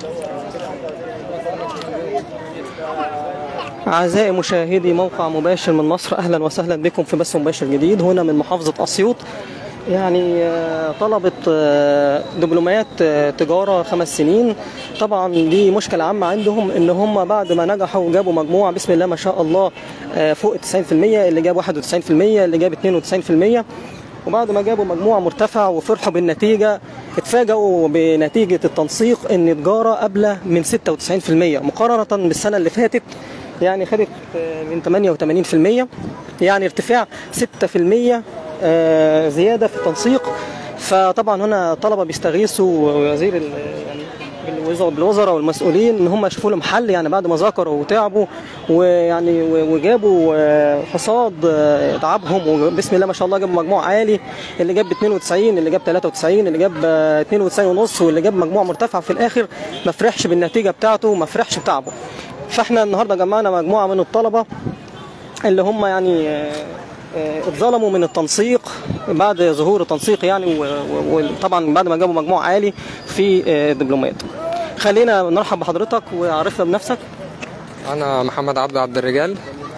أعزائي مشاهدي موقع مباشر من مصر، أهلا وسهلا بكم في بث مباشر جديد هنا من محافظة أسيوط. يعني طلبة دبلومات تجارة 5 سنين، طبعا دي مشكلة عامة عندهم، ان هم بعد ما نجحوا وجابوا مجموعة بسم الله ما شاء الله فوق 90%، اللي جاب 91%، اللي جاب 92%، وبعد ما جابوا مجموعة مرتفع وفرحوا بالنتيجة اتفاجئوا بنتيجة التنسيق ان تجارة قبل من 96% مقارنة بالسنة اللي فاتت، يعني خدت من 88%، يعني ارتفاع 6% زيادة في التنسيق. فطبعا هنا طلبة بيستغيثوا وزير يعني بالوزراء والمسؤولين ان هم يشوفوا لهم حل، يعني بعد ما ذاكروا وتعبوا ويعني وجابوا حصاد تعبهم، وبسم الله ما شاء الله جابوا مجموع عالي، اللي جاب 92، اللي جاب 93، اللي جاب 92.5، واللي جاب مجموع مرتفع في الاخر ما فرحش بالنتيجة بتاعته، ما فرحش بتعبه. فاحنا النهارده جمعنا مجموعة من الطلبة اللي هم يعني اتظلموا من التنسيق بعد ظهور التنسيق، يعني وطبعا بعد ما جابوا مجموع عالي في دبلومات. خلينا نرحب بحضرتك وعرفنا بنفسك. انا محمد عبد الرجال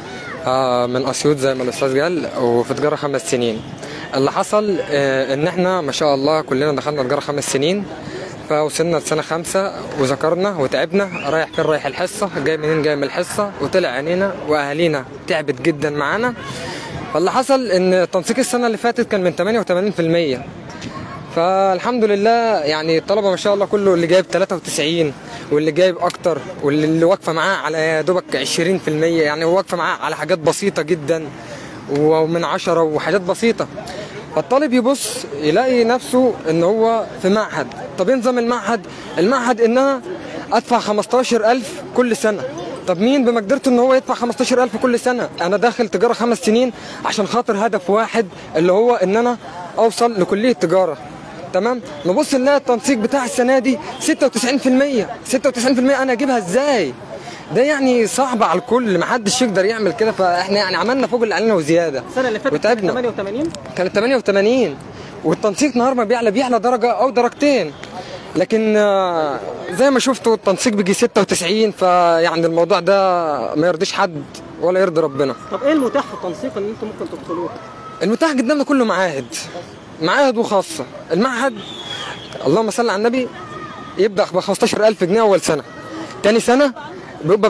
من اسيوط زي ما الاستاذ قال، وفي تجاره 5 سنين. اللي حصل ان احنا ما شاء الله كلنا دخلنا تجاره 5 سنين، فوصلنا لسنه 5 وذكرنا وتعبنا. رايح فين؟ رايح الحصه. جاي منين؟ جاي من الحصه. وطلع عينينا واهالينا تعبت جدا معانا. فاللي حصل ان تنسيق السنه اللي فاتت كان من 88%، فالحمد لله يعني الطلبه ما شاء الله كله اللي جايب 93 واللي جايب اكتر واللي واقفه معاه على يا دوبك 20%، يعني واقفه معاه على حاجات بسيطه جدا ومن 10 وحاجات بسيطه. فالطالب يبص يلاقي نفسه ان هو في معهد. طب ايه نظام المعهد؟ المعهد ان انا ادفع 15,000 كل سنه. طب مين بمقدرته ان هو يدفع 15,000 كل سنه؟ انا داخل تجاره 5 سنين عشان خاطر هدف واحد، اللي هو ان انا اوصل لكليه تجاره. تمام؟ نبص نلاقي التنسيق بتاع السنه دي 96%. 96% انا اجيبها ازاي؟ ده يعني صعب على الكل، ما حدش يقدر يعمل كده. فاحنا يعني عملنا فوق اللي علينا وزياده. السنه اللي فاتت كانت 88 كانت 88، والتنسيق نهار ما بيعلى درجه او درجتين. لكن زي ما شفتوا التنسيق بيجي 96، فيعني الموضوع ده ما يرضيش حد ولا يرضي ربنا. طب ايه المتاح في التنسيق اللي انتم ممكن تدخلوه؟ المتاح قدامنا كله معاهد وخاصه. المعهد اللهم صل على النبي يبدا ب 15,000 جنيه اول سنه، ثاني سنه بيبقى ب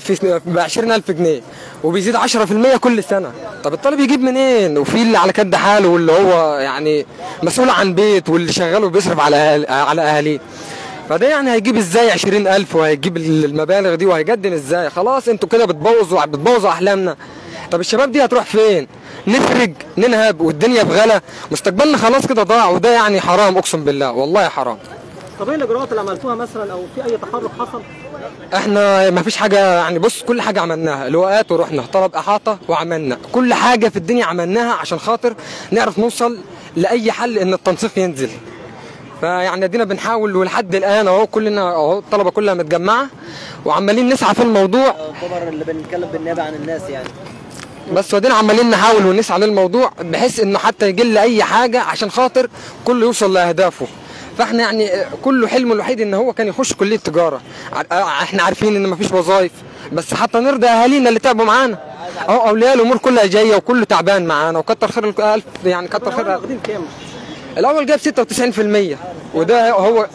20,000 جنيه، وبيزيد 10% كل سنه. طب الطالب يجيب منين؟ وفي اللي على كد حاله، واللي هو يعني مسؤول عن بيت، واللي شغال وبيصرف على اهاليه. فده يعني هيجيب ازاي 20,000 وهيجيب المبالغ دي وهيقدم ازاي؟ خلاص انتوا كده بتبوظوا احلامنا. طب الشباب دي هتروح فين؟ نفرج ننهب والدنيا بغلا، مستقبلنا خلاص كده ضاع، وده يعني حرام، اقسم بالله والله حرام. طب ايه الاجراءات اللي عملتوها مثلا، او في اي تحرك حصل؟ احنا ما فيش حاجه، يعني بص كل حاجه عملناها، لواءات ورحنا طلب احاطه وعملنا كل حاجه في الدنيا عملناها عشان خاطر نعرف نوصل لاي حل ان التنسيق ينزل. فيعني ادينا بنحاول، ولحد الان اهو كلنا اهو الطلبه كلها متجمعه وعمالين نسعى في الموضوع. يعتبر اللي بنتكلم بالنيابه عن الناس يعني. بس ودينا عمالين نحاول ونسعى للموضوع بحيث انه حتى يجي لنا اي حاجه عشان خاطر كله يوصل لاهدافه. فاحنا يعني كله حلمه الوحيد ان هو كان يخش كليه تجاره. احنا عارفين ان مفيش وظايف، بس حتى نرضي اهالينا اللي تعبوا معانا. اهو اولياء الامور كلها جايه وكله تعبان معانا، وكتر خير الالف، يعني كتر خير. واخدين كام؟ الاول جاب 96%، وده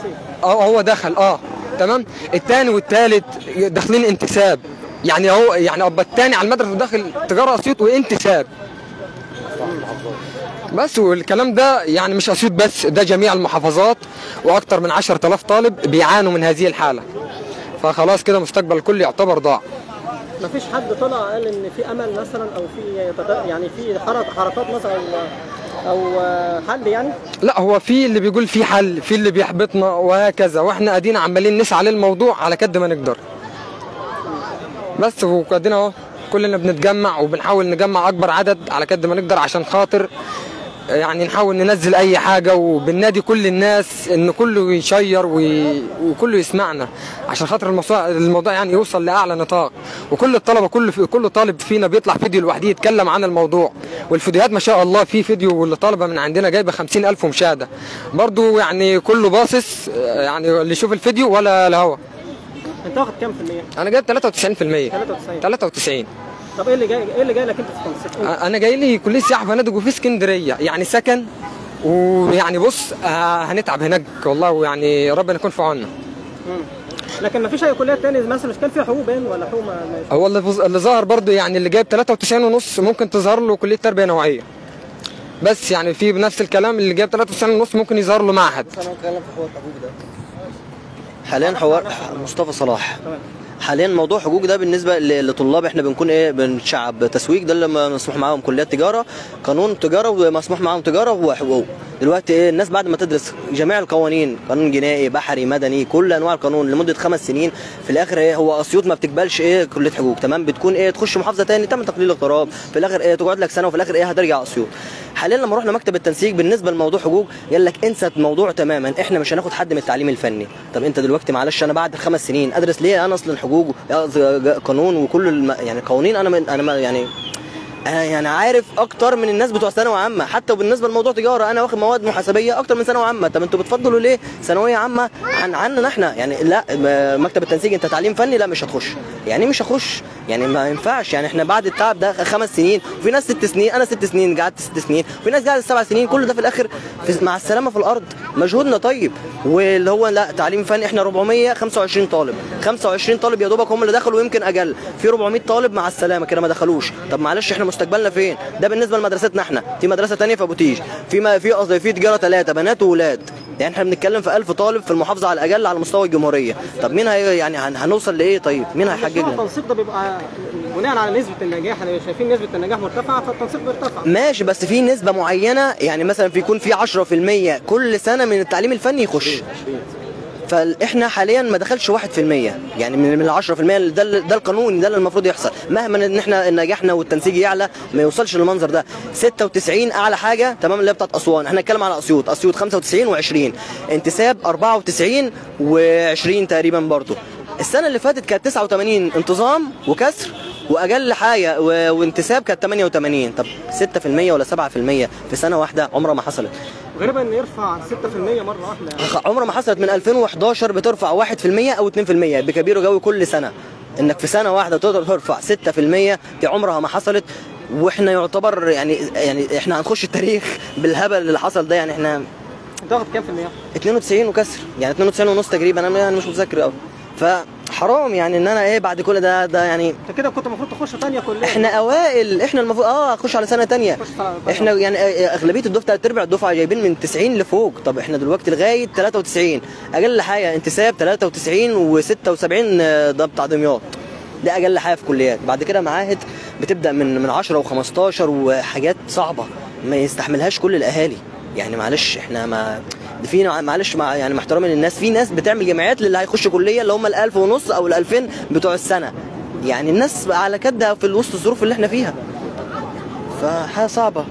هو دخل تمام. الثاني والثالث داخلين انتساب، يعني هو يعني ابقى الثاني على المدرسه داخل تجاره اسيوط وانتساب. بس والكلام ده يعني مش اسيوط بس، ده جميع المحافظات، واكثر من 10,000 طالب بيعانوا من هذه الحاله. فخلاص كده مستقبل الكل يعتبر ضاع. مفيش حد طلع قال ان في امل مثلا، او في يعني في حركات مثلا او حل يعني؟ لا، هو في اللي بيقول في حل، في اللي بيحبطنا وهكذا، واحنا قاعدين عمالين نسعى للموضوع على قد ما نقدر. بس وقاعدين اهو كلنا بنتجمع وبنحاول نجمع اكبر عدد على قد ما نقدر عشان خاطر يعني نحاول ننزل اي حاجه، وبالنادي كل الناس ان كله يشير وكله يسمعنا عشان خاطر الموضوع يعني يوصل لاعلى نطاق، وكل الطلبه كل طالب فينا بيطلع فيديو لوحده يتكلم عن الموضوع. والفيديوهات ما شاء الله، في فيديو للطلبه من عندنا جايبه 50,000 مشاهده برضو، يعني كله باصص يعني اللي يشوف الفيديو ولا الهوا. انت واخد كام في المية؟ انا جايب 93%. 93. طب ايه اللي جاي لك انت في التنسيق؟ انا جاي لي كليه سياحه وفنادق وفي اسكندريه، يعني سكن، ويعني بص هنتعب هناك والله، ويعني ربنا يكون في عوننا. لكن ما فيش اي كليات تاني مثلا مش كان فيها حقوق باين ولا حقوق هو اللي ظهر برضه، يعني اللي جايب 93.5 ممكن تظهر له كليه تربيه نوعيه، بس يعني في بنفس الكلام اللي جايب 93.5 ممكن يظهر له معهد. انا بتكلم في حوار حقوق ده حاليا، حوار مصطفى صلاح. حاليا موضوع حقوق ده بالنسبه لطلاب احنا بنكون بنشعب تسويق، ده اللي مسموح معاهم كليات تجاره، قانون تجاره ومسموح معاهم تجاره وحقوق. دلوقتي الناس بعد ما تدرس جميع القوانين، قانون جنائي بحري مدني كل انواع القانون لمده 5 سنين، في الاخر هو اسيوط ما بتقبلش كليه حقوق، تمام، بتكون تخش محافظه ثاني تعمل تقليل اغتراب، في الاخر تقعد لك سنه، وفي الاخر هترجع اسيوط. حاليا لما رحنا مكتب التنسيق بالنسبه لموضوع حقوق قال لك انسى الموضوع تماما، احنا مش هناخد حد من التعليم الفني. طب انت دلوقتي معلش انا بعد 5 سنين ادرس ليه انا اصلا حقوق قانون وكل يعني قوانين؟ انا يعني عارف اكتر من الناس بتوع ثانوي عامه، حتى بالنسبه لموضوع تجاره انا واخد مواد محاسبيه اكتر من ثانوي عامه. طب انتوا بتفضلوا ليه ثانويه عامه عننا احنا؟ يعني لا، مكتب التنسيق انت تعليم فني لا مش هتخش. يعني مش هخش، يعني ما ينفعش. يعني احنا بعد التعب ده 5 سنين، وفي ناس 6 سنين، انا 6 سنين قعدت 6 سنين، وفي ناس قعدت 7 سنين، كل ده في الاخر مع السلامه في الارض، مجهودنا طيب. واللي هو لا تعليم فني احنا 425 طالب، 25 طالب يا دوبك هم اللي دخلوا، يمكن اقل، في 400 طالب مع السلامه كده ما دخلوش. طب معلش احنا مستقبلنا فين؟ ده بالنسبه لمدرستنا احنا، في مدرسه ثانيه في ابو تيج، في تجاره 3 بنات وولاد، يعني احنا بنتكلم في 1000 طالب في المحافظه على الاقل على مستوى الجمهوريه. طب مين يعني هنوصل لايه؟ طيب مين هيحجج لنا؟ التنسيق ده بيبقى بناء على نسبه النجاح، احنا شايفين نسبه النجاح مرتفعه فالتنسيق بيرتفع. ماشي، بس في نسبه معينه، يعني مثلا يكون في 10% كل سنه من التعليم الفني يخش، فاحنا حاليا ما دخلش 1%، يعني من ال 10% ده القانون، ده اللي المفروض يحصل. مهما ان احنا نجاحنا والتنسيق يعلى ما يوصلش للمنظر ده. 96 اعلى حاجه، تمام، اللي هي بتاعت اسوان. احنا نتكلم على اسيوط 95 و20، انتساب 94 و20 تقريبا برضو. السنه اللي فاتت كانت 89 انتظام وكسر، واقل حاجه وانتساب كانت 88. طب 6% ولا 7% في سنه واحده عمرها ما حصلت. غريبه ان يرفع 6% مره واحده، عمرها ما حصلت من 2011 بترفع 1% او 2% بكبير قوي كل سنه. انك في سنه واحده تقدر ترفع 6% دي عمرها ما حصلت. واحنا يعتبر يعني احنا هنخش التاريخ بالهبل اللي حصل ده. يعني احنا انت واخد كام في المية؟ 92 وكسر، يعني 92.5 تقريبا، انا مش متذكر قوي. فحرام يعني ان انا بعد كل ده يعني انت كده كنت المفروض تخش ثانيه كليه. احنا اوائل، احنا المفروض اخش على سنه ثانيه. احنا يعني اغلبيه الدفعه 3/4 الدفعه جايبين من 90 لفوق. طب احنا دلوقتي لغايه 93 اقل حاجه انتساب 93 و76 ده بتاع دمياط، ده اقل حاجه في كليات. بعد كده معاهد بتبدا من 10 و15 وحاجات صعبه ما يستحملهاش كل الاهالي. يعني معلش احنا ما فينا، معلش يعني مع احترامي للناس، في ناس بتعمل جمعيات للي هيخش كليه اللي هم ال1000 ونص او ال2000 بتوع السنه. يعني الناس على كده في وسط الظروف اللي احنا فيها، فحاجه صعبه.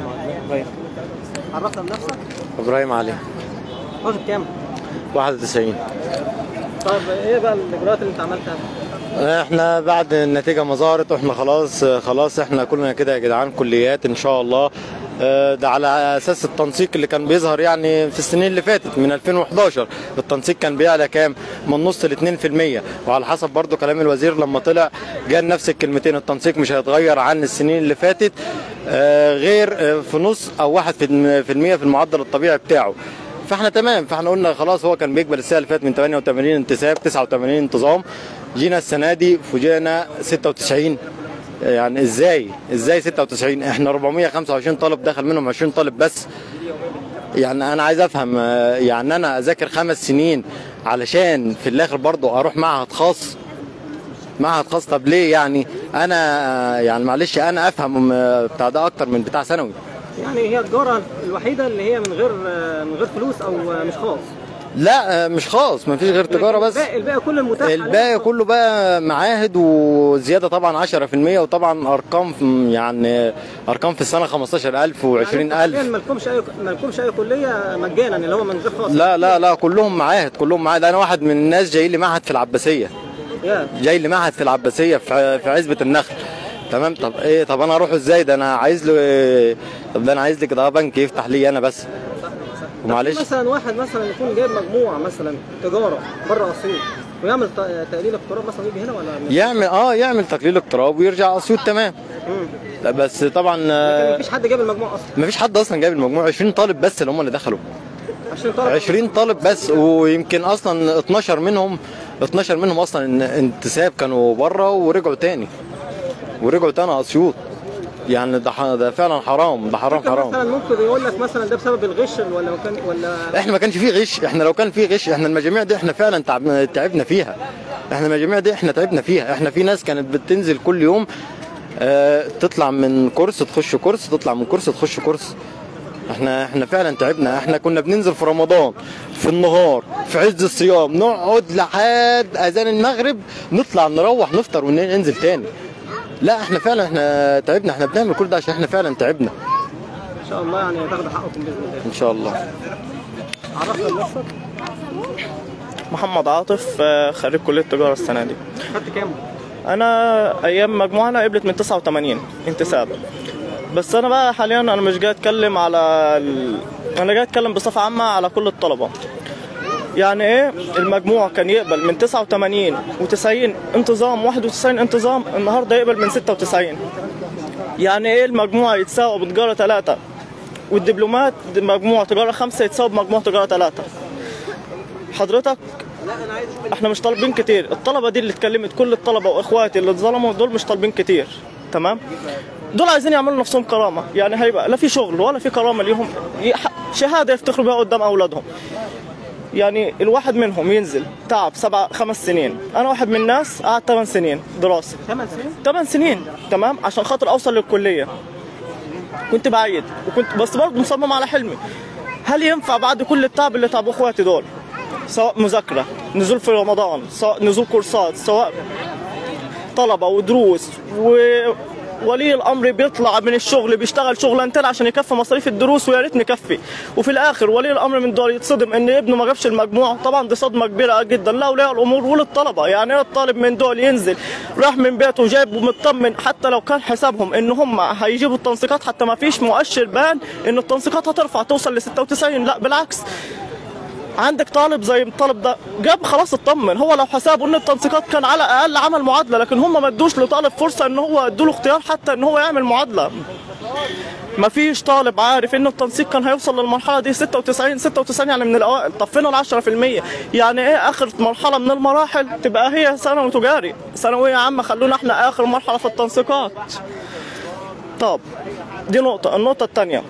عرفنا بنفسك. ابراهيم علي. واخد كام؟ 91. طيب ايه بقى الاجراءات اللي انت عملتها؟ احنا بعد النتيجه ما ظهرت واحنا خلاص احنا كلنا كده يا جدعان كليات ان شاء الله. ده على اساس التنسيق اللي كان بيظهر يعني في السنين اللي فاتت من 2011 التنسيق كان بيعلى كام؟ من نص ل 2%. وعلى حسب برضو كلام الوزير لما طلع قال نفس الكلمتين، التنسيق مش هيتغير عن السنين اللي فاتت غير في نص او 1% في المعدل الطبيعي بتاعه. فاحنا تمام، فاحنا قلنا خلاص. هو كان بيقبل السنه اللي فاتت من 88 انتساب 89 انتظام، جينا السنه دي فوجئنا 96. يعني ازاي 96؟ احنا 425 طالب دخل منهم 20 طالب بس. يعني انا عايز افهم، يعني انا اذاكر 5 سنين علشان في الاخر برضو اروح معهد خاص؟ طب ليه؟ يعني انا يعني معلش انا افهم بتاع ده اكتر من بتاع ثانوي. يعني هي التجاره الوحيده اللي هي من غير فلوس او مش خاص. لا مش خاص، ما فيش غير تجاره بس. الباقي كله المتاح، الباقي كله بقى معاهد، وزياده طبعا 10%، وطبعا ارقام يعني ارقام في السنه 15,000 و20,000. يعني مالكمش اي كليه مجانا اللي هو من غير خاص؟ لا كلهم معاهد، كلهم معاهد. انا واحد من الناس جاي لي معهد في العباسيه، جاي لي معهد في العباسيه في عزبه النخل. تمام. طب ايه، طب انا اروح ازاي؟ ده انا عايز له طب ده انا عايز لي كده بنك يفتح لي انا بس. معلش مثلا واحد مثلا يكون جايب مجموعه مثلا تجاره بره اسيوط ويعمل تقليل اقتراب مثلا يجي هنا ولا يعمل تقليل اقتراب ويرجع اسيوط. تمام. لا بس طبعا لكن مفيش حد جايب المجموعه اصلا. مفيش حد اصلا جايب المجموعه. 20 طالب بس اللي هم اللي دخلوا. 20 طالب بس، ويمكن اصلا 12 منهم اصلا انتساب كانوا بره ورجعوا تاني اسيوط. يعني ده فعلا حرام، ده حرام. مثلا ممكن يقول لك مثلا ده بسبب الغش ولا احنا ما كانش فيه غش. احنا لو كان فيه غش، احنا المجاميع دي احنا فعلا تعبنا فيها. احنا في ناس كانت بتنزل كل يوم تطلع من كورس تخش كورس، تطلع من كورس تخش كورس. احنا فعلا تعبنا. احنا كنا بننزل في رمضان في النهار في عز الصيام، نقعد لحد اذان المغرب، نطلع نروح نفطر وننزل تاني. لا احنا فعلا تعبنا. احنا بنعمل كل ده عشان احنا فعلا تعبنا. ان شاء الله يعني تاخدوا حقكم باذن الله. ان شاء الله. عرفنا بنفسك. محمد عاطف، خريج كليه تجاره السنه دي. خدت كام؟ انا ايام مجموعنا قبلت من 89 انتساب. بس انا بقى حاليا انا مش جاي اتكلم انا جاي اتكلم بصفه عامه على كل الطلبه. يعني ايه المجموع كان يقبل من 89 و90 انتظام 91 انتظام، النهارده يقبل من 96. يعني ايه المجموع يتساوى بتجاره 3 والدبلومات مجموع تجاره 5 يتساوى بمجموع تجاره 3؟ حضرتك احنا مش طالبين كتير. الطلبه دي اللي اتكلمت، كل الطلبه واخواتي اللي اتظلموا دول مش طالبين كتير. تمام. دول عايزين يعملوا نفسهم كرامه، يعني هيبقى لا في شغل ولا في كرامه ليهم، شهاده يفتخروا بها قدام اولادهم. يعني الواحد منهم ينزل تعب 5 سنين. انا واحد من الناس قعدت 8 سنين دراسه. 8 سنين تمام عشان خاطر اوصل للكليه. كنت بعيد بس برضه مصمم على حلمي. هل ينفع بعد كل التعب اللي تعبوا اخواتي دول، سواء مذاكره، نزول في رمضان، سواء نزول كورسات، سواء طلبه ودروس، ولي الامر بيطلع من الشغل بيشتغل شغلانتين عشان يكفي مصاريف الدروس ويا ريت مكفي، وفي الاخر ولي الامر من دول يتصدم ان ابنه ما جابش المجموع؟ طبعا دي صدمه كبيره جدا لاولياء الامور وللطلبه. يعني ايه الطالب من دول ينزل راح من بيته جايب ومطمن، حتى لو كان حسابهم ان هم هيجيبوا التنسيقات، حتى ما فيش مؤشر بان ان التنسيقات هترفع توصل ل 96، لا بالعكس. عندك طالب زي الطالب ده جاب خلاص اطمن، هو لو حسابه ان التنسيقات كان على الاقل عمل معادله، لكن هم ما ادوش لطالب فرصه ان هو ادوا له اختيار حتى ان هو يعمل معادله. ما فيش طالب عارف ان التنسيق كان هيوصل للمرحله دي 96 يعني من الاوائل. طب فين ال 10%؟ يعني ايه اخر مرحله من المراحل تبقى هي ثانوي تجاري، ثانويه عامه، خلونا احنا اخر مرحله في التنسيقات. طب دي نقطه. النقطه الثانيه،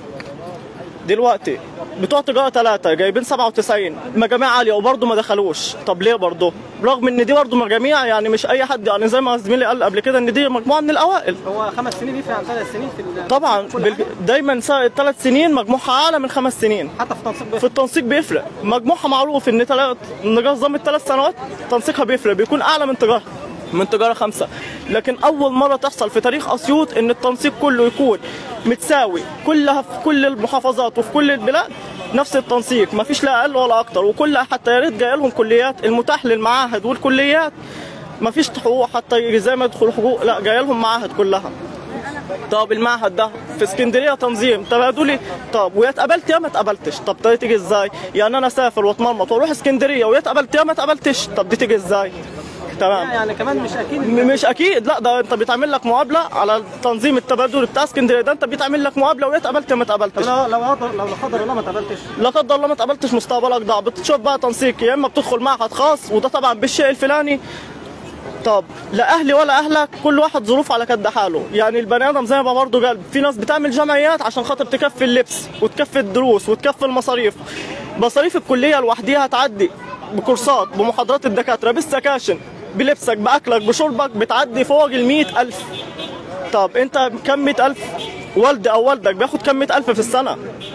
دلوقتي بتوع تجاره 3 جايبين 97 مجاميع عاليه وبرضه ما دخلوش. طب ليه برضه؟ رغم ان دي برضه مجاميع، يعني مش اي حد، يعني زي ما زميلي قال قبل كده ان دي مجموعه من الاوائل. هو 5 سنين يفرق عن 3 سنين في طبعا دايما 3 سنين مجموعها اعلى من 5 سنين. حتى في التنسيق في التنسيق بيفرق. مجموعها معروف ان نظام ال3 سنوات تنسيقها بيفرق، بيكون اعلى من تجاره 5. لكن اول مره تحصل في تاريخ اسيوط ان التنسيق كله يكون متساوي، كلها في كل المحافظات وفي كل البلاد نفس التنسيق، ما فيش لا اقل ولا اكتر، وكلها حتى يا ريت جايه لهم كليات المتاح للمعاهد والكليات، ما فيش حقوق حتى زي ما يدخلوا حقوق، لا جايه لهم معاهد كلها. طب المعهد ده في اسكندريه تنظيم تبادلي، طب ويا اتقبلت يا ما اتقبلتش. طب دي تيجي ازاي؟ يعني انا اسافر واتمرمط واروح اسكندريه ويا اتقبلت يا ما اتقبلتش، طب دي تيجي ازاي؟ تمام. يعني كمان مش اكيد لا، ده انت بيتعمل لك مقابله على التنظيم التبادل بتاع اسكندريه ده، انت بيتعمل لك مقابله ويا اتقبلت يا ما اتقبلتش. لو لا قدر الله ما اتقبلتش، لا قدر الله ما اتقبلتش، مستقبلك ضاع. بتشوف بقى تنسيق، يا اما بتدخل معهد خاص وده طبعا بالشيء الفلاني. طب لا اهلي ولا اهلك، كل واحد ظروف على قد حاله. يعني البني ادم زي ما برضه قال، في ناس بتعمل جمعيات عشان خاطر تكفي اللبس وتكفي الدروس وتكفي المصاريف. مصاريف الكليه لوحديها تعدي بكورسات بمحاضرات الدكاتره بالسكاشن بلبسك باكلك بشربك بتعدي فوق ال100,000. طب انت كم 100,000 والدي او والدك بياخد كم 100,000 في السنه؟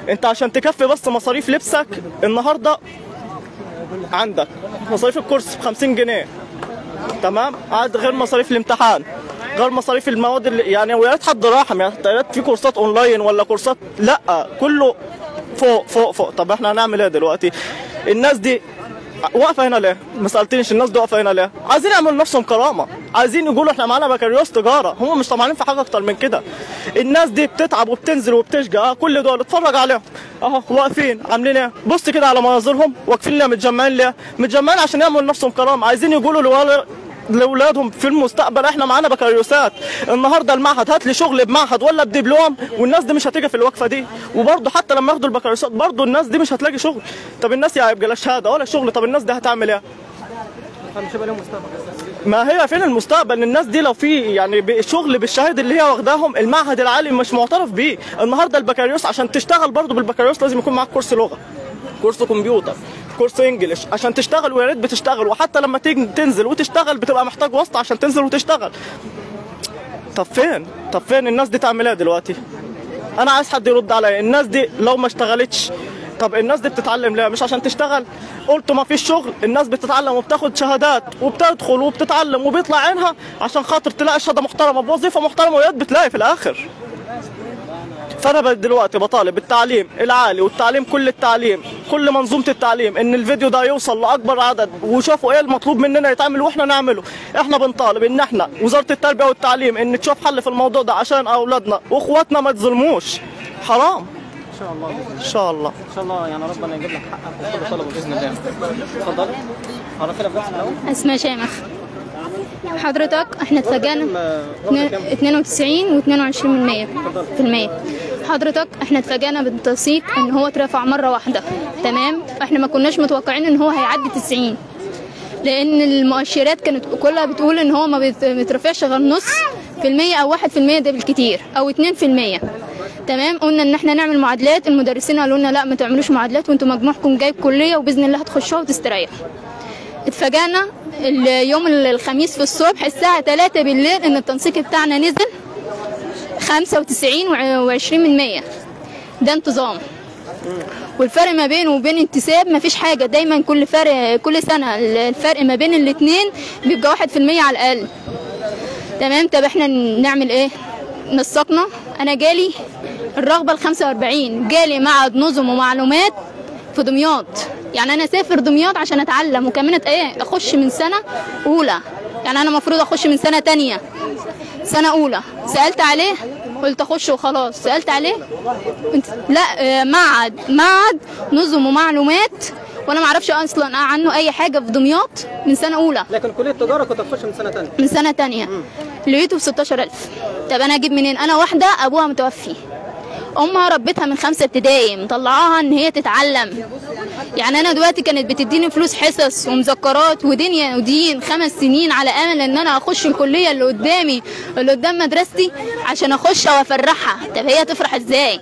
انت عشان تكفي بس مصاريف لبسك النهارده عندك مصاريف الكورس ب50 جنيه، تمام؟ عاد غير مصاريف الامتحان، غير مصاريف المواد اللي يعني ويا ريت حد راحم، يا ريت في كورسات اونلاين ولا كورسات، لا كله فوق فوق فوق. طب احنا هنعمل ايه دلوقتي؟ الناس دي واقفه هنا ليه؟ ما سالتنيش الناس دي واقفه هنا ليه؟ عايزين يعملوا نفسهم كرامه، عايزين يقولوا احنا معانا بكالوريوس تجاره، هم مش طمعانين في حاجه اكتر من كده. الناس دي بتتعب وبتنزل وبتشقى، كل دول اتفرج عليهم اهو واقفين عاملين ايه؟ بص كده على مناظرهم، واقفين ليه؟ متجمعين ليه؟ متجمعين عشان يعملوا نفسهم كرامه، عايزين يقولوا لاولادهم في المستقبل احنا معانا بكالوريوسات. النهارده المعهد هات لي شغل بمعهد ولا بدبلوم، والناس دي مش هتيجي في الوقفه دي، وبرضه حتى لما ياخدوا البكالوريوسات برضه الناس دي مش هتلاقي شغل. طب الناس يا هيبقى لا شهاده ولا شغل، طب الناس دي هتعمل ايه؟ مش هيبقى لهم مستقبل. ما هي فين المستقبل؟ الناس دي لو في يعني شغل بالشهاده اللي هي واخداهم، المعهد العالي مش معترف بيه. النهارده البكالوريوس عشان تشتغل برضه بالبكالوريوس لازم يكون معاك كورس لغه، كورس كمبيوتر، كورس انجلش عشان تشتغل، ويا ريت بتشتغل، وحتى لما تيجي تنزل وتشتغل بتبقى محتاج واسطه عشان تنزل وتشتغل. طب فين الناس دي تعمل ايه دلوقتي؟ انا عايز حد يرد عليا. الناس دي لو ما اشتغلتش، طب الناس دي بتتعلم ليه؟ مش عشان تشتغل؟ قلتوا ما فيش شغل، الناس بتتعلم وبتاخد شهادات وبتدخل وبتتعلم وبيطلع عينها عشان خاطر تلاقي شهاده محترمه بوظيفه محترمه، ويا بتلاقي في الاخر. فانا دلوقتي بطالب التعليم العالي والتعليم كل التعليم، كل منظومه التعليم، ان الفيديو ده يوصل لاكبر عدد وشوفوا ايه المطلوب مننا يتعمل واحنا نعمله. احنا بنطالب ان احنا وزاره التربيه والتعليم ان تشوف حل في الموضوع ده عشان اولادنا واخواتنا ما تظلموش. حرام. ان شاء الله ان شاء الله ان شاء الله يعني ربنا يجيب لك حقك وكل طلبه باذن الله. اتفضلي. عرفينا بنفسك الاول. اسماء شامخ. حضرتك احنا اتفاجئنا 92 و22%. حضرتك احنا اتفاجئنا بالتنسيق ان هو اترفع مره واحده، تمام؟ احنا ما كناش متوقعين ان هو هيعدي 90، لان المؤشرات كانت كلها بتقول ان هو ما بيترفعش غير نص في المية او 1% ده بالكتير او 2%. تمام؟ قلنا ان احنا نعمل معادلات، المدرسين قالوا لنا لا ما تعملوش معادلات وانتم مجموعكم جايب كليه وباذن الله هتخشوها وتستريحوا. اتفاجئنا اليوم الخميس في الصبح الساعه 3 بالليل ان التنسيق بتاعنا نزل 95 و20%. ده انتظام، والفرق ما بينه وبين انتساب ما فيش حاجه، دايما كل سنه الفرق ما بين الاثنين بيبقى 1% على الاقل. تمام؟ طب احنا نعمل ايه؟ نسقنا. انا جالي الرغبه ال45، جالي معهد نظم ومعلومات في دمياط، يعني انا اسافر دمياط عشان اتعلم، وكمان ايه اخش من سنه اولى، يعني انا المفروض اخش من سنه تانية، سنه اولى. سالت عليه قلت اخش وخلاص. سالت عليه لا معهد نظم ومعلومات، وانا ما اعرفش اصلا عنه اي حاجه في دمياط من سنه اولى. لكن كليه التجاره كنت هتخش من سنه ثانيه. من سنه ثانيه لقيته ب 16,000. طب انا اجيب منين؟ انا واحده ابوها متوفي، امها ربتها من 5 ابتدائي، مطلعاها ان هي تتعلم. يعني انا دلوقتي كانت بتديني فلوس حصص ومذكرات ودنيا ودين 5 سنين على امل ان انا اخش الكليه اللي قدامي اللي قدام مدرستي عشان اخشها وافرحها. طب هي تفرح ازاي؟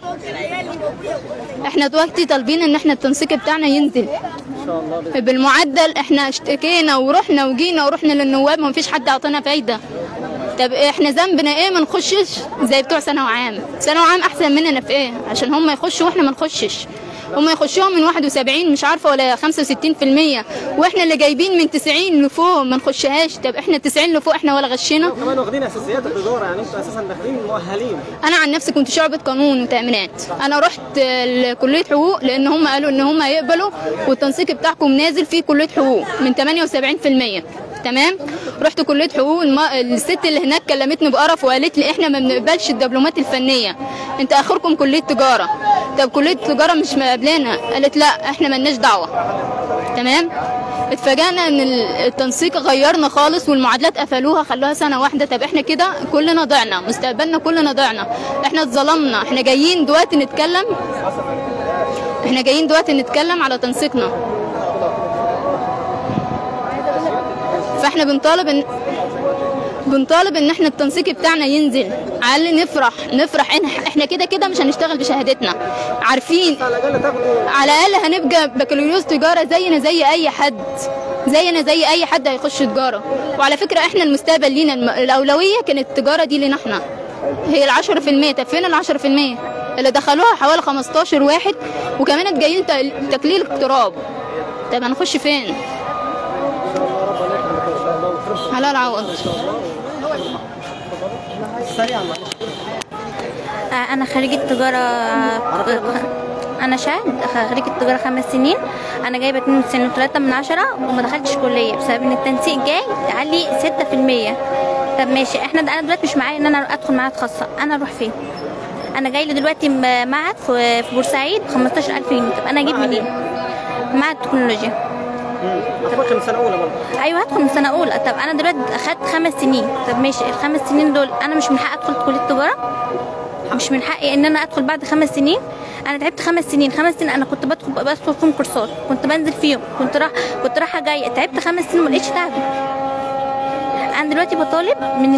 احنا دلوقتي طالبين ان احنا التنسيق بتاعنا ينزل بالمعدل. احنا اشتكينا ورحنا وجينا ورحنا للنواب ومفيش حد اعطانا فايده. طب احنا ذنبنا ايه ما نخشش زي بتوع ثانوي عام؟ ثانوي عام احسن مننا في ايه؟ عشان هم يخشوا واحنا ما نخشش. هم يخشوهم من 71 مش عارفه ولا 65%، واحنا اللي جايبين من 90 لفوق ما نخشهاش. طب احنا 90 لفوق احنا ولا غشينا؟ كمان واخدين اساسيات التجاره، يعني انتوا اساسا داخلين مؤهلين. انا عن نفسي كنت شعبة قانون وتأمينات، انا رحت كليه حقوق لان هم قالوا ان هم هيقبلوا والتنسيق بتاعكم نازل في كليه حقوق من 78%. تمام؟ رحت كليه حقوق. الست اللي هناك كلمتني بقرف وقالت لي احنا ما بنقبلش الدبلومات الفنيه، انت اخركم كليه تجاره. طب كليه التجاره مش مقابلانا؟ قالت لا احنا مالناش دعوه. تمام؟ اتفاجئنا ان التنسيق غيرنا خالص والمعادلات قفلوها خلوها سنه واحده. طب احنا كده كلنا ضعنا، مستقبلنا كلنا ضعنا، احنا اتظلمنا. احنا جايين دلوقتي نتكلم على تنسيقنا. فاحنا بنطالب ان احنا التنسيق بتاعنا ينزل، على الاقل نفرح احنا كده مش هنشتغل بشهادتنا، عارفين على الاقل هنبقى بكالوريوس تجاره زينا زي اي حد هيخش تجاره. وعلى فكره احنا المستقبل لينا، الاولويه كانت التجاره دي لينا احنا، هي ال10%. طب فين ال10%؟ اللي دخلوها حوالي 15 واحد، وكمان جايين تكليل اقتراب. طب هنخش فين؟ حلال عوض. أنا خريجة تجارة، أنا شهد خريجة تجارة 5 سنين. أنا جايبة 92.3 وما دخلتش كلية بسبب إن التنسيق جاي علي 6%. طب ماشي، أنا دلوقتي مش معايا إن أنا أدخل معهد خاصة، أنا أروح فين؟ أنا جاي لي دلوقتي معهد في بورسعيد 15,000 جنيه. طب أنا أجيب منين؟ معهد تكنولوجيا. هتخش من سنة أولى برضه؟ أيوه هدخل من سنة أولى. طب أنا دلوقتي أخدت 5 سنين. طب ماشي، ال5 سنين دول أنا مش من حقي أدخل كلية تجارة؟ مش من حقي ان انا ادخل بعد 5 سنين؟ انا تعبت 5 سنين. 5 سنين انا كنت بدخل فيهم كورسات، كنت بنزل فيهم، كنت رايحه جايه. تعبت 5 سنين ما لقيتش تعب. انا دلوقتي بطالب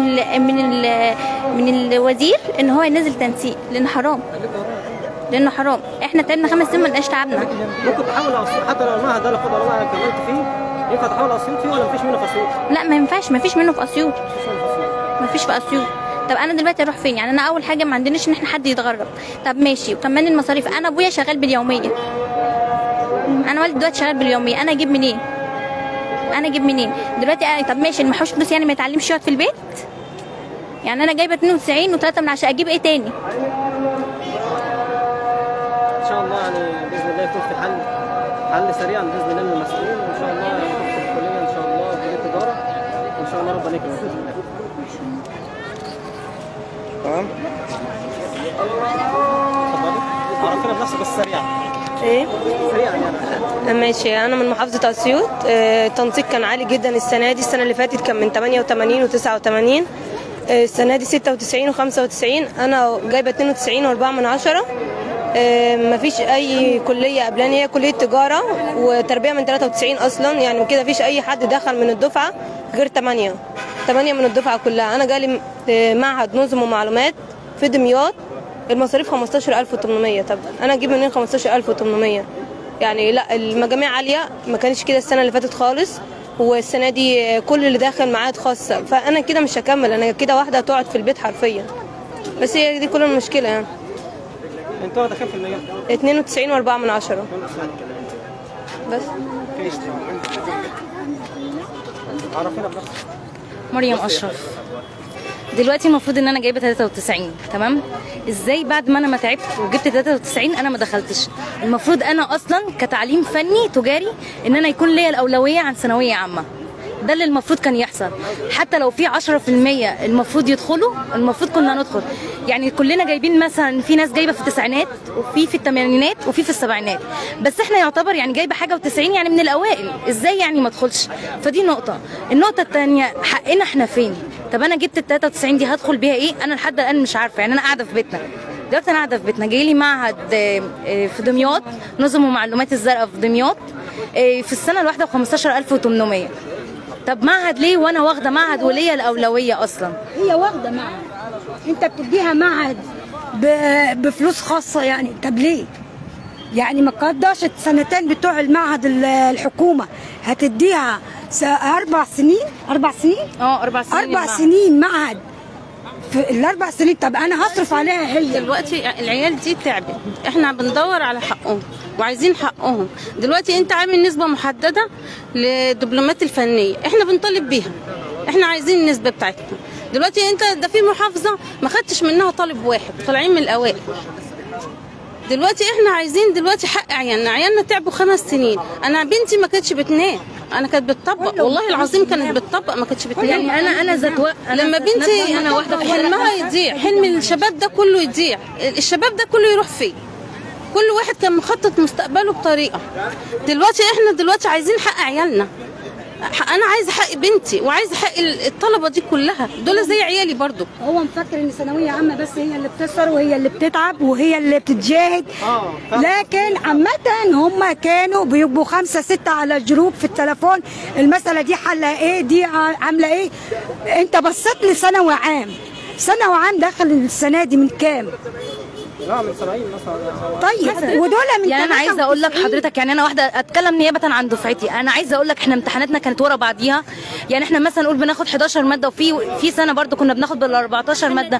من الوزير ان هو ينزل تنسيق، لانه حرام. احنا تعبنا 5 سنين ما لقيناش تعبنا. ممكن تحول حتى لو المعهد ده لا قدر الله كملت فيه، ينفع تحول اسيوط فيه ولا مفيش منه في اسيوط؟ لا ما ينفعش، مفيش منه في اسيوط. مفيش في اسيوط. طب انا دلوقتي اروح فين؟ يعني انا اول حاجه ما عندناش ان احنا حد يتغرب. طب ماشي، وكمان المصاريف. انا ابويا شغال باليوميه، انا والدي دلوقتي شغال باليوميه. انا اجيب منين دلوقتي؟ طب ماشي، المحوش فلوس يعني ما يتعلمش يقعد في البيت؟ يعني انا جايبه 92.3 عشان اجيب ايه تاني؟ ان شاء الله يعني باذن الله يكون في حل سريع باذن الله من المسؤولين، وان شاء الله يعني تدخل الكليه ان شاء الله كليه التجاره، وان شاء الله ربنا يكرمك باذن الله. تمام. عرفينا بنفسك بس سريعا. ايه؟ سريعا يعني. ماشي، انا من محافظه اسيوط. التنسيق كان عالي جدا السنه دي. السنه اللي فاتت كان من 88 و89. السنه دي 96 و95. انا جايبه 92.4. مفيش اي كليه قبلاني، هي كليه تجاره وتربيه من 93 اصلا، يعني كده مفيش اي حد دخل من الدفعه غير 8 من الدفعه كلها. انا جالي معهد نظم ومعلومات في دمياط، المصاريف 15,800. طب انا اجيب منين 15,800؟ يعني لا، المجاميع عاليه، ما كانش كده السنه اللي فاتت خالص، والسنه دي كل اللي داخل معاهد خاصه. فانا كده مش هكمل، انا كده واحده هتقعد في البيت حرفيا. بس هي دي كل المشكله يعني. انت واخده كام في المية؟ 92.4. بس. عرفينا بنفسك. مريم اشرف. دلوقتي المفروض ان انا جايبه 93، تمام؟ ازاي بعد ما انا ما تعبت وجبت 93 انا ما دخلتش؟ المفروض انا اصلا كتعليم فني تجاري ان انا يكون ليا الاولويه عن ثانويه عامه. ده اللي المفروض كان يحصل. حتى لو في 10% المفروض يدخلوا، المفروض كنا ندخل. يعني كلنا جايبين، مثلا في ناس جايبه في التسعينات وفي الثمانينات وفي السبعينات، بس احنا يعتبر يعني جايبه حاجه و90 يعني من الاوائل. ازاي يعني ما ادخلش؟ فدي نقطه. النقطه الثانيه، حقنا احنا فين؟ طب انا جبت ال 93 دي هدخل بيها ايه؟ انا لحد الان مش عارفه. يعني انا قاعده في بيتنا دلوقتي، انا قاعده في بيتنا، جاي لي معهد في دمياط، نظم ومعلومات الزرقاء في دمياط، في السنه الواحده ب 15,800. طب معهد ليه وانا واخده معهد وليا الاولويه اصلا؟ هي واخده معهد، انت بتديها معهد بفلوس خاصه يعني. طب ليه؟ يعني ما قدرش السنتين بتوع المعهد الحكومه هتديها 4 سنين؟ 4 سنين؟ 4 سنين. 4 سنين معهد في ال4 سنين. طب انا هصرف عليها هي. دلوقتي العيال دي تعبت، احنا بندور على حقهم وعايزين حقهم. دلوقتي انت عامل نسبه محدده للدبلومات الفنيه، احنا بنطالب بيها، احنا عايزين النسبه بتاعتنا. دلوقتي انت ده في محافظه ما خدتش منها طالب واحد، طالعين من الاوائل. دلوقتي احنا عايزين دلوقتي حق عيالنا تعبوا 5 سنين. انا بنتي ما كانتش بتنام، انا كانت بتطبق، والله العظيم كانت بتطبق، ما كانتش بتنام. يعني انا لما بنتي انا واحده حلمها يضيع، حلم الشباب ده كله يضيع، الشباب ده كله يروح فين؟ كل واحد كان مخطط مستقبله بطريقه. دلوقتي احنا عايزين حق عيالنا. انا عايزه حق بنتي وعايزه حق الطلبه دي كلها، دول زي عيالي برضو. هو مفكر ان ثانويه عامه بس هي اللي بتسهر وهي اللي بتتعب وهي اللي بتتجاهد، لكن عامه هم كانوا بيبقوا 5 6 على جروب في التليفون، المساله دي حلها ايه، دي عامله ايه. انت بصيت لثانوي عام، ثانوي عام داخل السنه دي من كام؟ لا من 70 مثلا. طيب ودول من يعني انا عايزه اقول لك حضرتك، يعني انا واحده اتكلم نيابه عن دفعتي، انا عايزه اقول لك احنا امتحاناتنا كانت ورا بعضيها. يعني احنا مثلا نقول بناخد 11 ماده، وفي سنه برضو كنا بناخد بال 14 ماده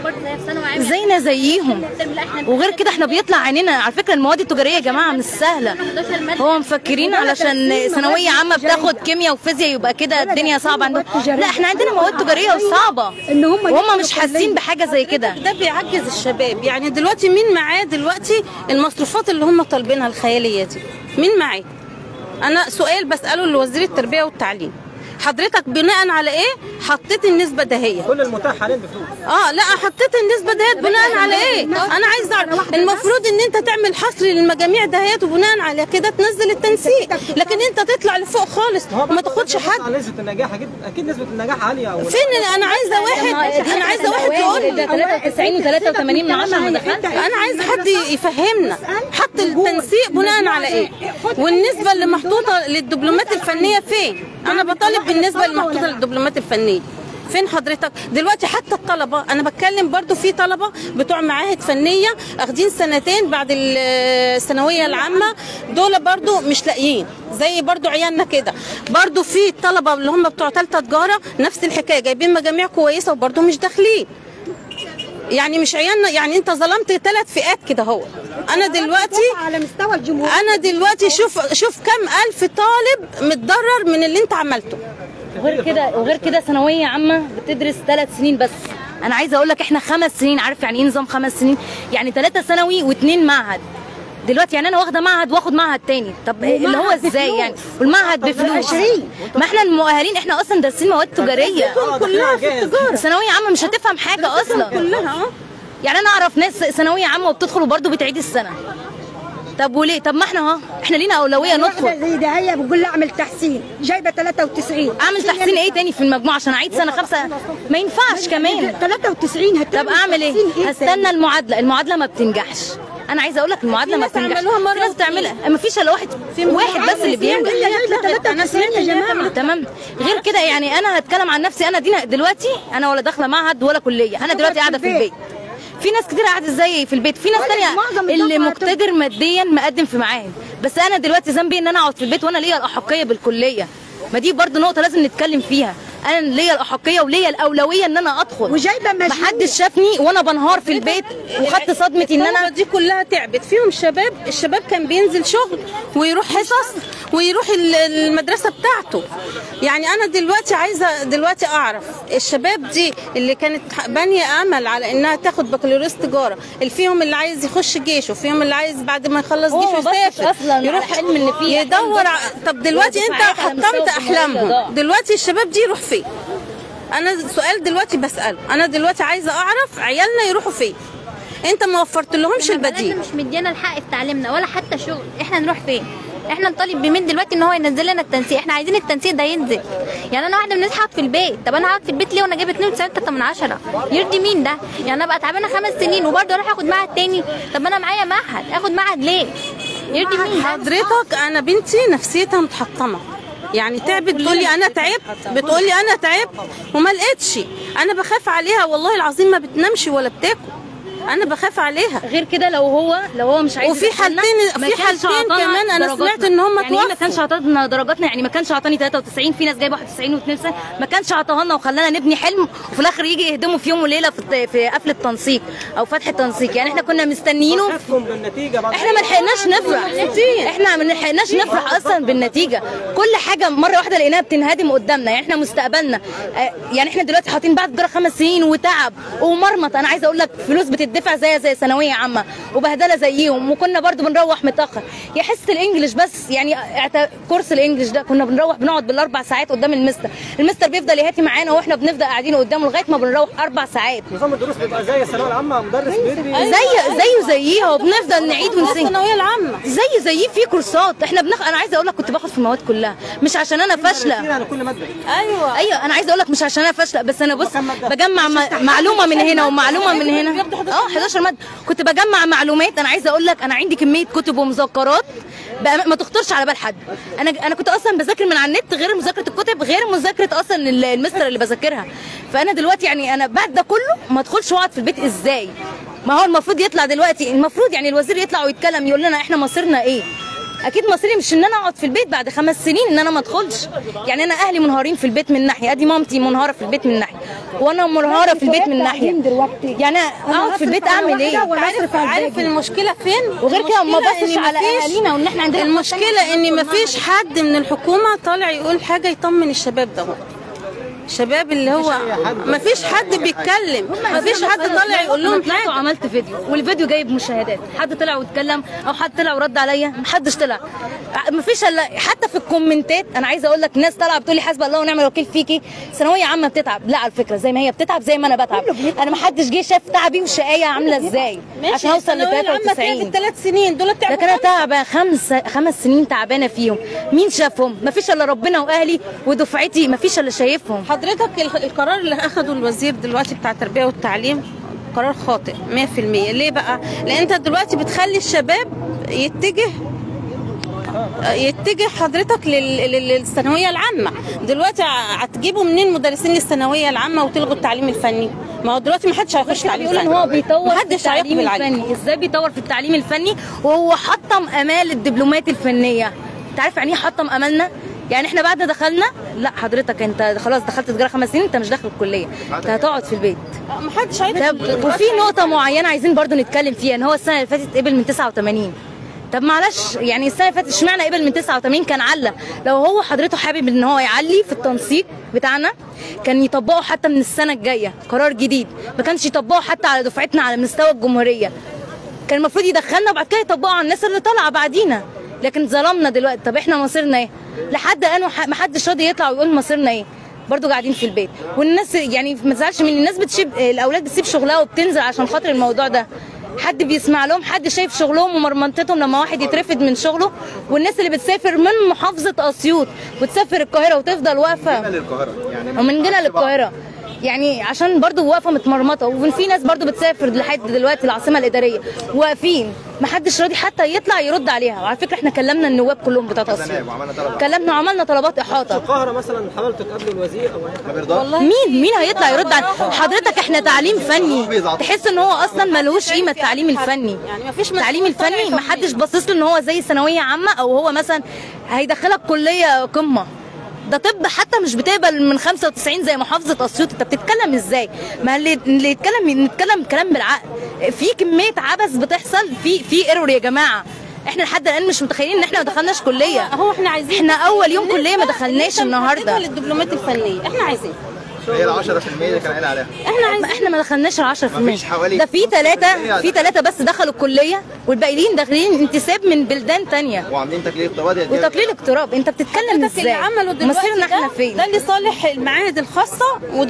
زينا زيهم. وغير كده احنا بيطلع عينينا. على فكره المواد التجاريه يا جماعه مش سهله، هو مفكرين علشان ثانويه عامه بتاخد كيمياء وفيزياء يبقى كده الدنيا صعبه عندهم. لا احنا عندنا مواد تجاريه وصعبه وهم مش حاسين بحاجه زي كده. ده بيعجز الشباب. يعني دلوقتي مين معاه دلوقتي المصروفات اللي هم طالبينها الخياليه دي؟ مين معاه؟ انا سؤال بساله لوزير التربيه والتعليم، حضرتك بناء على ايه حطيت النسبه دهيه؟ كل المتاح حاليا بفلوس. لا حطيت النسبه دهيت بناء على ايه؟ انا عايزه اعرف. المفروض ان انت تعمل حصر للمجاميع دهيت وبناء على كده تنزل التنسيق، لكن انت تطلع لفوق خالص وما تاخدش حد. نسبه النجاح اكيد نسبه النجاح عاليه. فين؟ انا عايزه واحد يقول لي 93 و83 من 10 ما دخلت. انا عايزه حد يفهمنا حط التنسيق بناء على ايه؟ والنسبه اللي محطوطه للدبلومات الفنيه فين؟ انا بطالب بالنسبه المحطوطه للدبلومات الفنيه فين حضرتك؟ دلوقتي حتى الطلبه، انا بتكلم برضو في طلبه بتوع معاهد فنيه اخدين سنتين بعد الثانويه العامه، دول برضو مش لاقيين زي برضو عيالنا كده. برضو في الطلبه اللي هم بتوع ثالثه تجاره نفس الحكايه، جايبين مجاميع كويسه وبرضو مش داخلين. يعني مش عيالنا، يعني انت ظلمت 3 فئات كده. هو انا دلوقتي على مستوى الجمهور، انا دلوقتي شوف كم الف طالب متضرر من اللي انت عملته. وغير كده ثانويه عامه بتدرس 3 سنين بس. انا عايزه اقول لك احنا 5 سنين. عارف يعني ايه نظام 5 سنين؟ يعني 3 ثانوي و2 معهد. دلوقتي يعني انا واخده معهد واخد معهد تاني، طب اللي هو ازاي يعني؟ والمعهد بفلوس. ما احنا المؤهلين احنا اصلا دارسين مواد تجاريه كلها في التجاره. ثانويه عامه مش هتفهم حاجه اصلا كلها. يعني انا اعرف ناس ثانويه عامه وبتدخل وبرده بتعيد السنه. طب وليه؟ طب ما احنا لينا اولويه ندخل. زي ده هي بتقول لي اعمل تحسين، جايبه 93. اعمل تحسين ايه تاني في المجموع عشان اعيد سنه 5؟ ما ينفعش كمان 93. طب اعمل ايه؟ هستنى المعادله ما بتنجحش. انا عايزه اقول لك المعادله ما بتنجحش. في ناس بتعملها، ما فيش الا واحد بس اللي بينجح. انا سمعت يا جماعه. تمام. غير كده يعني انا هتكلم عن نفسي. انا دلوقتي انا ولا داخله معهد ولا كليه، انا دلوقتي قاعده في البيت. في ناس كتير قاعده زيي في البيت، في ناس ثانيه اللي مقتدر ماديا مقدم في معاهد. بس انا دلوقتي ذنبي ان انا اقعد في البيت وانا ليا الاحقيه بالكليه. ما دي برضه نقطه لازم نتكلم فيها. انا ليا الاحقيه وليا الاولويه ان انا ادخل، وجايبه ما حدش شافني وانا بنهار في البيت وخدت صدمه ان انا دي كلها تعبت فيهم. الشباب كان بينزل شغل ويروح حصص ويروح المدرسه بتاعته. يعني انا دلوقتي عايزه اعرف الشباب دي اللي كانت بانيه امل على انها تاخد بكالوريوس تجاره، اللي فيهم اللي عايز يخش جيش وفيهم اللي عايز بعد ما يخلص جيش يسافر يروح حلم اللي فيه يدور. طب دلوقتي انت حطمت احلامهم، دلوقتي الشباب دي يروح فين؟ انا سؤال دلوقتي بساله. انا دلوقتي عايزه اعرف عيالنا يروحوا فين؟ انت ما وفرت لهمش البديل. مش مدينا الحق في تعليمنا ولا حتى شغل. احنا نروح فين؟ احنا نطالب بمين دلوقتي ان هو ينزل لنا التنسيق؟ احنا عايزين التنسيق ده ينزل. يعني انا واحده من الناس هقعد في البيت، طب انا هقعد في البيت ليه وانا جايبه 92.3 يرضي مين ده؟ يعني انا بقى تعبانه 5 سنين وبرضه اروح اخد معهد تاني؟ طب انا معايا معهد، اخد معهد ليه؟ يرضي مين؟ حضرتك انا بنتي نفسيتها متحطمه، يعني تعبت بتقولي انا تعبت وما لقيتش. انا بخاف عليها والله العظيم، ما بتنامش ولا بتاكل. انا بخاف عليها. غير كده لو هو مش عايز. وفي حالتين كمان انا سمعت ان هم توفوا. يعني ما كانش عطانا درجاتنا، يعني ما كانش عطاني 93، في ناس جايبه 91 و92، ما كانش عطاها لنا وخلانا نبني حلم وفي الاخر يجي يهدموا في يوم وليله في قفل التنسيق او فتح التنسيق. يعني احنا كنا مستنيينه، احنا ما لحقناش نفرح اصلا بالنتيجه. كل حاجه مره واحده لقيناها بتنهدم قدامنا. يعني احنا مستقبلنا، يعني احنا دلوقتي حاطين بعد تجاره 5 سنين وتعب ومرمط. انا عايزه اقول لك فلوس بتدفع زي ثانويه عامه وبهدله زيهم، وكنا برضو بنروح متاخر. يا حصه الانجليش بس، يعني كورس الانجليش ده كنا بنقعد بال4 ساعات قدام المستر بيفضل يهاتي معانا واحنا بنفضل قاعدين قدامه لغايه ما بنروح 4 ساعات. نظام الدروس بيبقى زي الثانويه العامه، مدرس بيدي زيها وبنفضل نعيد ونسيب. الثانويه العامه زي في كورسات احنا انا عايزه اقول لك كنت باخد في المواد كلها، مش عشان انا فاشله. كل ماده. ايوه انا عايزه اقول لك مش عشان انا فاشله، بس انا بص بجمع معلومه من هنا ومعلومه من هنا. 11 ماده كنت بجمع معلومات. انا عايزه اقول لك انا عندي كميه كتب ومذكرات ما تخطرش على بال حد. انا كنت اصلا بذاكر من على النت، غير مذاكره الكتب غير مذاكره اصلا المستر اللي بذاكرها. فانا دلوقتي يعني انا بعد ده كله ما ادخلش واقعد في البيت ازاي؟ ما هو المفروض يطلع دلوقتي، المفروض يعني الوزير يطلع ويتكلم يقول لنا احنا مصيرنا ايه. اكيد مصيري مش ان انا اقعد في البيت بعد 5 سنين ان انا ما ادخلش. يعني انا اهلي منهارين في البيت من ناحيه، ادي مامتي منهاره في البيت من ناحيه وانا منهاره في البيت من ناحيه. يعني اقعد في البيت اعمل ايه؟ عارف المشكله فين؟ وغير كده ما بصش على اهالينا وان احنا عندنا المشكله ان ما فيش حد من الحكومه طالع يقول حاجه يطمن الشباب ده. الشباب اللي هو ما فيش حد بيتكلم، ما فيش حد طالع يقول لهم حاجه. عملت فيديو والفيديو جايب مشاهدات، حد طلع واتكلم او حد طلع ورد عليا؟ ما حدش طلع. ما فيش الا حتى في الكومنتات. انا عايزه اقول لك ناس طالعه بتقول لي حسبي الله ونعم الوكيل فيكي، ثانويه عامه بتتعب. لا على فكره زي ما هي بتتعب زي ما انا بتعب. انا ما حدش جه شاف تعبي وشقايه عامله ازاي عشان اوصل ل 93. 3 سنين دول تعبوا. لكن انا تعبانه 5 سنين تعبانه فيهم. مين شافهم؟ ما فيش الا ربنا واهلي ودفعتي، ما فيش الا شايفهم. حضرتك القرار اللي اخده الوزير دلوقتي بتاع التربيه والتعليم قرار خاطئ 100%. ليه بقى؟ لان انت دلوقتي بتخلي الشباب يتجه حضرتك للثانويه العامه. دلوقتي هتجيبوا منين مدرسين للثانويه العامه وتلغوا التعليم الفني؟ ما هو دلوقتي ما حدش هيخش تعليم فني. هو بيطور في التعليم الفني. ازاي بيطور في التعليم الفني وهو حطم امال الدبلومات الفنيه؟ انت عارف يعني ايه حطم املنا؟ يعني احنا بعد دخلنا، لا حضرتك انت خلاص دخلت تجاره 5 سنين، انت مش داخل الكليه، انت هتقعد في البيت. ما حدش هيدخل. وفي نقطه معينه عايزين برضو نتكلم فيها، ان هو السنه اللي فاتت قبل من 89. طب معلش يعني السنه اللي فاتت اشمعنى قبل من 89 كان علّى؟ لو هو حضرته حابب ان هو يعلي في التنسيق بتاعنا كان يطبقه حتى من السنه الجايه قرار جديد، ما كانش يطبقه حتى على دفعتنا على مستوى الجمهوريه. كان المفروض يدخلنا وبعد كده يطبقه على الناس اللي طالعه بعدينا. لكن ظلمنا دلوقتي. طب احنا مصيرنا ايه؟ لحد الان ما حدش راضي يطلع ويقول مصيرنا ايه؟ برضو قاعدين في البيت. والناس يعني ما تزعلش من الناس الاولاد بتسيب شغلها وبتنزل عشان خاطر الموضوع ده. حد بيسمع لهم؟ حد شايف شغلهم ومرمطتهم لما واحد يترفد من شغله؟ والناس اللي بتسافر من محافظه اسيوط وتسافر القاهره وتفضل واقفه ومن جنة للقاهره يعني عشان برضو واقفه متمرمطه. وفي ناس برضو بتسافر لحد دلوقتي العاصمه الاداريه واقفين، ما حدش راضي حتى يطلع يرد عليها. وعلى فكره احنا كلمنا النواب كلهم بتاع اسيوط، كلمنا وعملنا طلبات احاطه. القاهره مثلا حاولتوا تقابلوا الوزير او والله مين هيطلع يرد على حضرتك؟ احنا تعليم فني، تحس ان هو اصلا ملوش قيمه التعليم الفني. يعني ما فيش التعليم الفني ما حدش باصص له ان هو زي ثانويه عامه او هو مثلا هيدخلك كليه قمه. ده طب حتى مش بتقبل من 95 زي محافظه اسيوط. انت بتتكلم ازاي؟ ما اللي نتكلم كلام بالعقل. في كميه عبث بتحصل في ايرور يا جماعه. احنا لحد الان مش متخيلين ان احنا ما دخلناش كليه. هو احنا عايزين، احنا اول يوم كليه ما دخلناش النهارده للدبلومات الفنيه. احنا عايزين هي ال 10% اللي كان قايل عليها. احنا ما دخلناش ال 10%. ده في 3 بس دخلوا الكليه والباقيين داخلين انتساب من بلدان ثانيه وعاملين تكليف اقتراب. وتكليف اقتراب. انت بتتكلم ازاي؟ اللي عملوا دلوقتي مصيرنا احنا فين؟ ده لصالح المعاهد الخاصه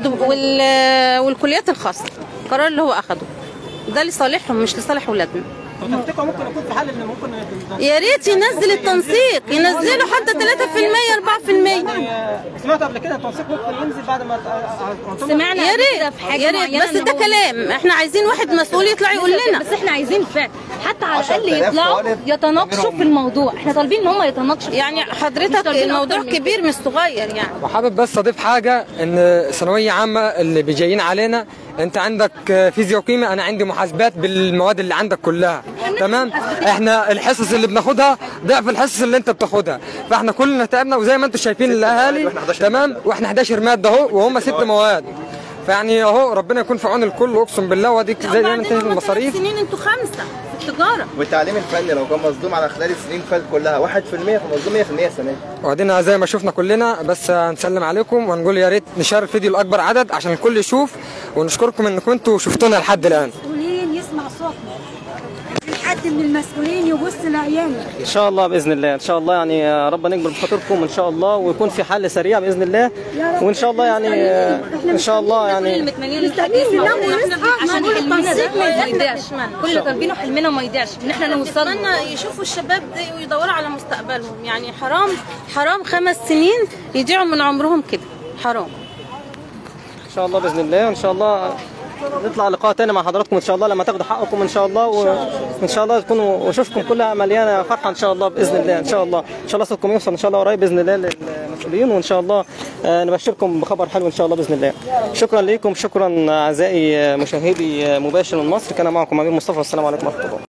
والكليات الخاصه. القرار اللي هو اخده ده لصالحهم مش لصالح اولادنا. تفتكروا ممكن يكون في حل ان ممكن يا ريت ينزل التنسيق، ينزلوا حتى 3% 4%. سمعت قبل كده التنسيق ممكن ينزل بعد ما سمعنا يا ريت بس ده كلام. احنا عايزين واحد مسؤول يطلع يقول لنا. بس احنا عايزين فعل حتى على الاقل يطلعوا يتناقشوا في الموضوع. احنا طالبين ان هم يتناقشوا. يعني حضرتك الموضوع كبير مش صغير يعني. وحابب بس اضيف حاجه، ان ثانويه عامه اللي بيجيين علينا انت عندك فيزياء وكيمياء، انا عندي محاسبات بالمواد اللي عندك كلها. تمام؟ احنا الحصص اللي بناخدها ضعف الحصص اللي انت بتاخدها، فاحنا كلنا تعبنا وزي ما انتم شايفين الاهالي. تمام؟ واحنا 11 ماده اهو وهم 6 مواد. فيعني اهو ربنا يكون في عون الكل اقسم بالله. واديك زي ما انت المصاريف. سنين انتوا 5 في التجاره. والتعليم الفني لو كان مصدوم على خلال السنين اللي فاتت كلها 1% فمصدوم 100% السنه دي. وادينا زي ما شفنا كلنا. بس هنسلم عليكم ونقول يا ريت نشار الفيديو لاكبر عدد عشان الكل يشوف، ونشكركم انكم انتوا شفتونا لحد الان. المسؤولين يسمع صوتنا، حد من المسؤولين يبص لعيالنا. ان شاء الله باذن الله. ان شاء الله يعني ربنا يكبر بخاطركم ان شاء الله ويكون في حل سريع باذن الله. وان شاء الله يعني ان شاء الله يعني عشان حلمنا ده ما يضيعش. كل اللي طالبينه حلمنا ما يضيعش، ان احنا نوصل. نتمنى يشوفوا الشباب ده ويدوروا على مستقبلهم. يعني حرام 5 سنين يضيعوا من عمرهم كده، حرام. ان شاء الله باذن الله. ان شاء الله نطلع لقاء تاني مع حضراتكم ان شاء الله لما تاخدوا حقكم ان شاء الله. وان شاء الله تكونوا وشوفكم كلها مليانه فرحه ان شاء الله باذن الله. ان شاء الله ان شاء الله صوتكم يوصل ان شاء الله قريب باذن الله للمسؤولين. وان شاء الله نبشركم بخبر حلو ان شاء الله باذن الله. شكرا لكم، شكرا اعزائي مشاهدي مباشر من مصر. كان معكم امير مصطفى والسلام عليكم ورحمه الله.